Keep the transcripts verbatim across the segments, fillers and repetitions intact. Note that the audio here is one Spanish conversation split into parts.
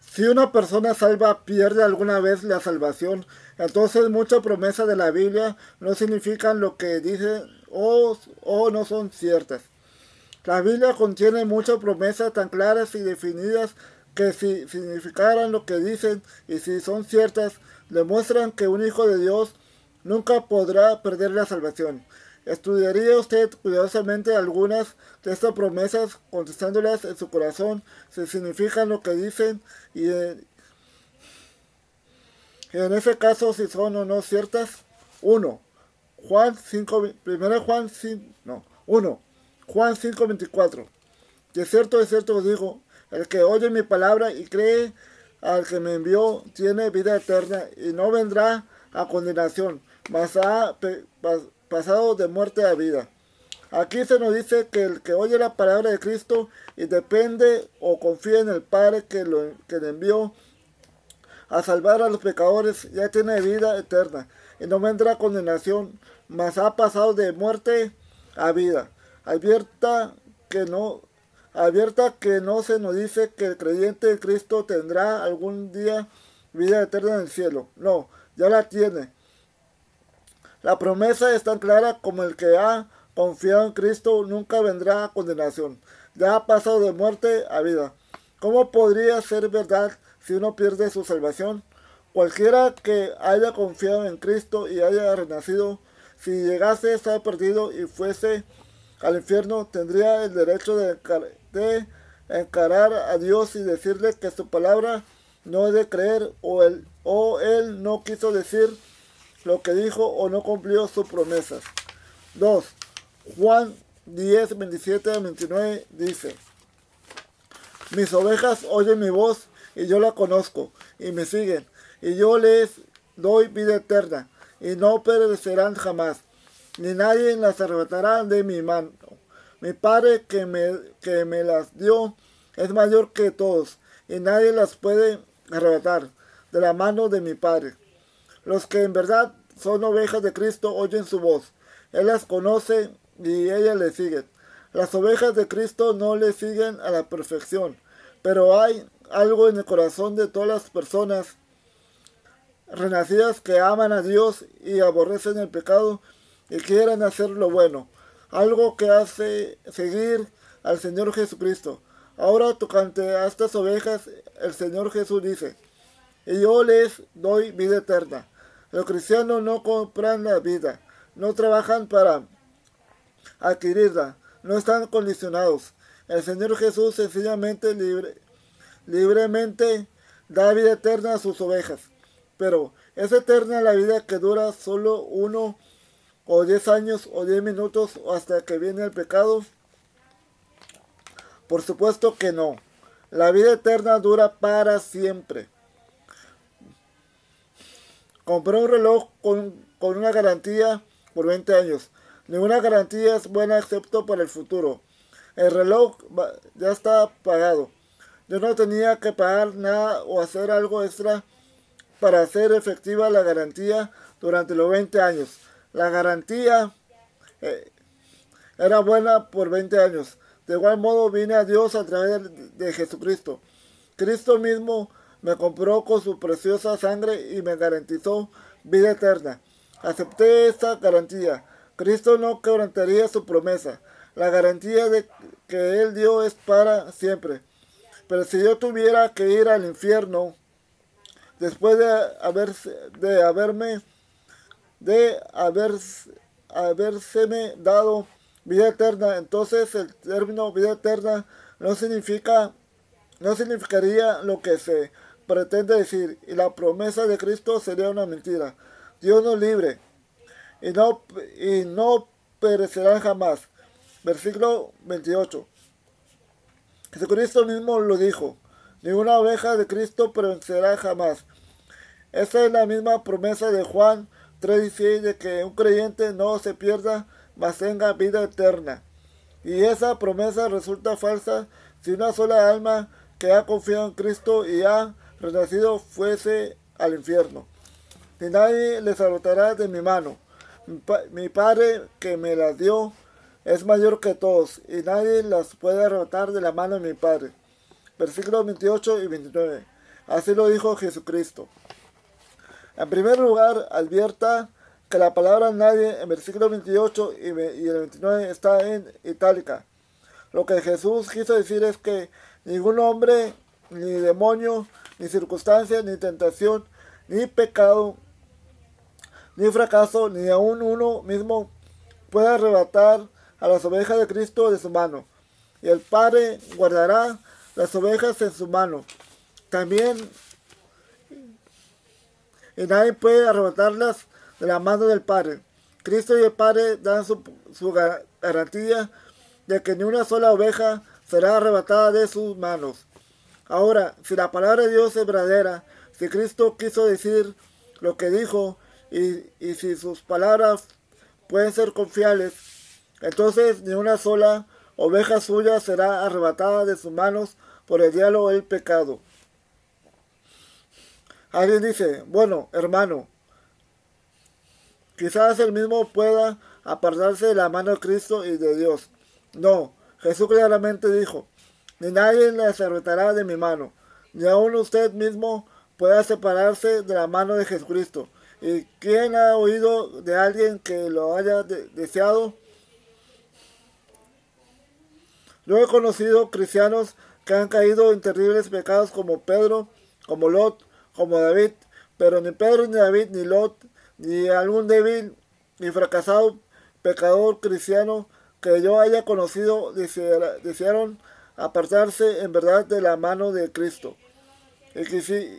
Si una persona salva pierde alguna vez la salvación, entonces muchas promesas de la Biblia no significan lo que dicen o, o no son ciertas. La Biblia contiene muchas promesas tan claras y definidas que si significaran lo que dicen y si son ciertas, demuestran que un hijo de Dios nunca podrá perder la salvación. ¿Estudiaría usted cuidadosamente algunas de estas promesas, contestándolas en su corazón, si significan lo que dicen y, eh, y en ese caso si son o no ciertas? uno. Juan cinco, primero Juan cinco, no, uno. Juan cinco veinticuatro. De cierto, de cierto os digo, el que oye mi palabra y cree al que me envió tiene vida eterna y no vendrá a condenación, mas ha pe, pas, pasado de muerte a vida. Aquí se nos dice que el que oye la palabra de Cristo y depende o confía en el Padre que, lo, que le envió a salvar a los pecadores ya tiene vida eterna y no vendrá a condenación, mas ha pasado de muerte a vida. Abierta que no, abierta que no se nos dice que el creyente en Cristo tendrá algún día vida eterna en el cielo. No, ya la tiene. La promesa es tan clara como el que ha confiado en Cristo nunca vendrá a condenación. Ya ha pasado de muerte a vida. ¿Cómo podría ser verdad si uno pierde su salvación? Cualquiera que haya confiado en Cristo y haya renacido, si llegase a estar perdido y fuese al infierno, tendría el derecho de, encar de encarar a Dios y decirle que su palabra no es de creer o él, o él no quiso decir lo que dijo o no cumplió sus promesas. dos. Juan diez, veintisiete a veintinueve dice: mis ovejas oyen mi voz y yo la conozco y me siguen y yo les doy vida eterna y no perecerán jamás, ni nadie las arrebatará de mi mano. Mi Padre que me, que me las dio es mayor que todos, y nadie las puede arrebatar de la mano de mi Padre. Los que en verdad son ovejas de Cristo oyen su voz. Él las conoce y ellas le siguen. Las ovejas de Cristo no le siguen a la perfección, pero hay algo en el corazón de todas las personas renacidas que aman a Dios y aborrecen el pecado y quieren hacer lo bueno, algo que hace seguir al Señor Jesucristo. Ahora tocante a estas ovejas, el Señor Jesús dice: y yo les doy vida eterna. Los cristianos no compran la vida, no trabajan para adquirirla, no están condicionados. El Señor Jesús sencillamente, libre, libremente da vida eterna a sus ovejas. Pero ¿es eterna la vida que dura solo uno o diez años o diez minutos o hasta que viene el pecado? Por supuesto que no. La vida eterna dura para siempre. Compré un reloj con, con una garantía por veinte años. Ninguna garantía es buena excepto para el futuro. El reloj ya está pagado. Yo no tenía que pagar nada o hacer algo extra para hacer efectiva la garantía durante los veinte años. La garantía eh, era buena por veinte años. De igual modo vine a Dios a través de, de Jesucristo. Cristo mismo me compró con su preciosa sangre y me garantizó vida eterna. Acepté esta garantía. Cristo no quebrantaría su promesa. La garantía de que Él dio es para siempre. Pero si yo tuviera que ir al infierno después de, haber, de haberme de haber, habérseme dado vida eterna, entonces el término vida eterna no significa no significaría lo que se pretende decir, y la promesa de Cristo sería una mentira. Dios nos libre y no, y no perecerán jamás. Versículo veintiocho. Jesucristo mismo lo dijo: ninguna oveja de Cristo perecerá jamás. Esa es la misma promesa de Juan tres dieciséis, de que un creyente no se pierda, mas tenga vida eterna. Y esa promesa resulta falsa si una sola alma que ha confiado en Cristo y ha renacido fuese al infierno. Y nadie les arrebatará de mi mano. Mi, pa mi Padre que me las dio es mayor que todos, y nadie las puede arrebatar de la mano de mi Padre. Versículos veintiocho y veintinueve. Así lo dijo Jesucristo. En primer lugar, advierta que la palabra nadie en versículo veintiocho y el veintinueve está en itálica. Lo que Jesús quiso decir es que ningún hombre, ni demonio, ni circunstancia, ni tentación, ni pecado, ni fracaso, ni aun uno mismo puede arrebatar a las ovejas de Cristo de su mano. Y el Padre guardará las ovejas en su mano. También, y nadie puede arrebatarlas de la mano del Padre. Cristo y el Padre dan su, su garantía de que ni una sola oveja será arrebatada de sus manos. Ahora, si la palabra de Dios es verdadera, si Cristo quiso decir lo que dijo, y, y si sus palabras pueden ser confiables, entonces ni una sola oveja suya será arrebatada de sus manos por el diablo o el pecado. Alguien dice, bueno, hermano, quizás el mismo pueda apartarse de la mano de Cristo y de Dios. No, Jesús claramente dijo, ni nadie les arrebatará de mi mano, ni aun usted mismo pueda separarse de la mano de Jesucristo. ¿Y quién ha oído de alguien que lo haya de deseado? Yo he conocido cristianos que han caído en terribles pecados como Pedro, como Lot, como David, pero ni Pedro, ni David, ni Lot, ni algún débil ni fracasado pecador cristiano que yo haya conocido desearon apartarse en verdad de la mano de Cristo. Y, quisi,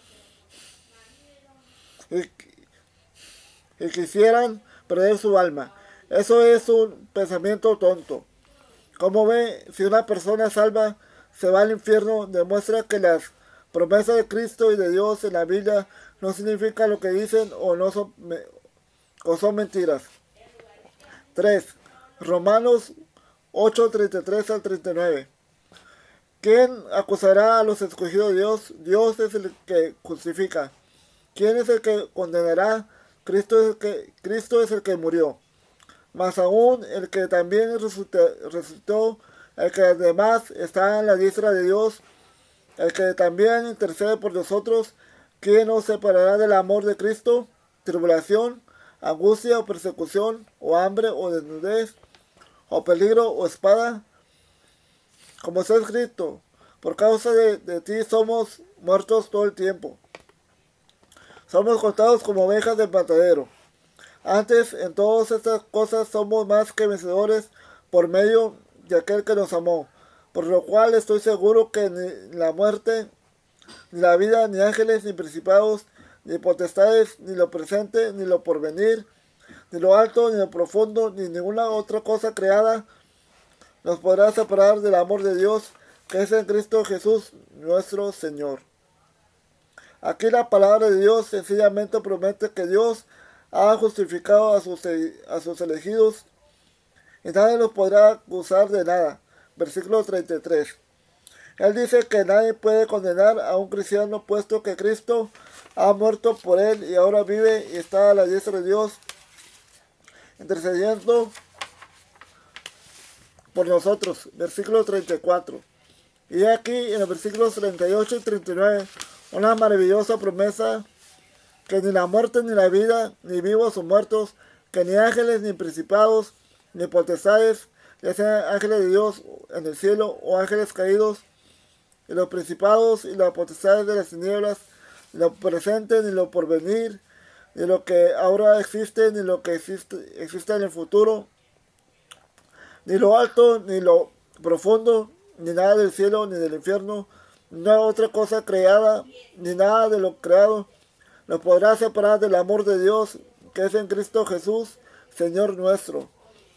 y, y quisieran perder su alma. Eso es un pensamiento tonto. Como ve, si una persona salva se va al infierno, demuestra que las promesas de Cristo y de Dios en la Biblia no significan lo que dicen o, no son, o son mentiras. tres. Romanos ocho, treinta y tres al treinta y nueve. ¿Quién acusará a los escogidos de Dios? Dios es el que justifica. ¿Quién es el que condenará? Cristo es el que, Cristo es el que murió. Más aún el que también resucitó, el que además está en la diestra de Dios, el que también intercede por nosotros. ¿Quién nos separará del amor de Cristo? ¿Tribulación, angustia o persecución, o hambre o desnudez, o peligro o espada? Como está escrito, por causa de, de ti somos muertos todo el tiempo. Somos contados como ovejas del matadero. Antes, en todas estas cosas somos más que vencedores por medio de aquel que nos amó. Por lo cual estoy seguro que ni la muerte, ni la vida, ni ángeles, ni principados, ni potestades, ni lo presente, ni lo porvenir, ni lo alto, ni lo profundo, ni ninguna otra cosa creada nos podrá separar del amor de Dios que es en Cristo Jesús nuestro Señor. Aquí la palabra de Dios sencillamente promete que Dios ha justificado a sus, a sus elegidos y nadie los podrá acusar de nada. Versículo treinta y tres. Él dice que nadie puede condenar a un cristiano puesto que Cristo ha muerto por él y ahora vive y está a la diestra de Dios intercediendo por nosotros. Versículo treinta y cuatro. Y aquí en los versículos treinta y ocho y treinta y nueve una maravillosa promesa que ni la muerte ni la vida, ni vivos o muertos, que ni ángeles ni principados, ni potestades, ya sean ángeles de Dios en el cielo o ángeles caídos, y los principados y las potestades de las tinieblas, ni lo presente ni lo porvenir, ni lo que ahora existe, ni lo que existe, existe en el futuro, ni lo alto, ni lo profundo, ni nada del cielo, ni del infierno, ni nada otra cosa creada, ni nada de lo creado, nos podrá separar del amor de Dios que es en Cristo Jesús, Señor nuestro.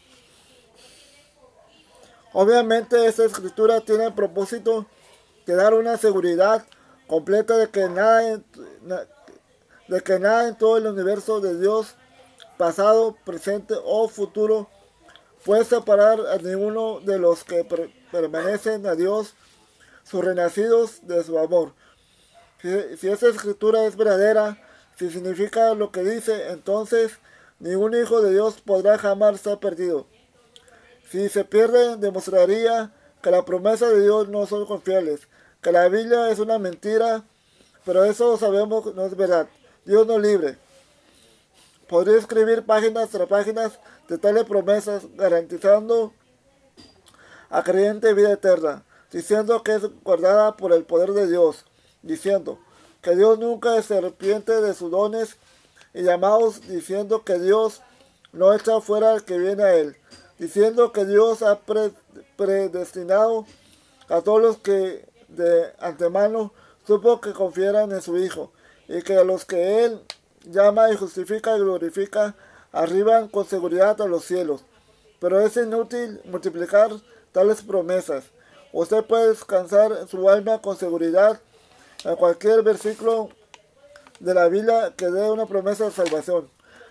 Obviamente esta escritura tiene el propósito de dar una seguridad completa de que nada en, de que nada en todo el universo de Dios, pasado, presente o futuro, puede separar a ninguno de los que per permanecen a Dios, sus renacidos, de su amor. Si, si esta escritura es verdadera, si significa lo que dice, entonces ningún hijo de Dios podrá jamás estar perdido. Si se pierde, demostraría que las promesas de Dios no son confiables, que la Biblia es una mentira pero eso sabemos que no es verdad. Dios nos libre. Podría escribir páginas tras páginas de tales promesas, garantizando a creyente vida eterna, diciendo que es guardada por el poder de Dios, diciendo que Dios nunca se arrepiente de sus dones, y llamados diciendo que Dios no echa fuera al que viene a él, diciendo que Dios ha pre predestinado a todos los que de antemano supo que confieran en su Hijo, y que a los que él llama y justifica y glorifica arriban con seguridad a los cielos. Pero es inútil multiplicar tales promesas. Usted puede descansar en su alma con seguridad en cualquier versículo de la Biblia que dé una promesa de salvación.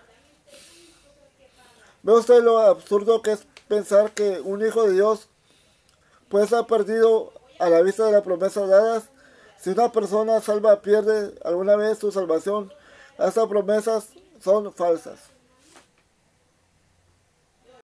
¿Ve usted lo absurdo que es pensar que un hijo de Dios puede estar perdido a la vista de las promesas dadas? Si una persona salva pierde alguna vez su salvación, estas promesas son falsas.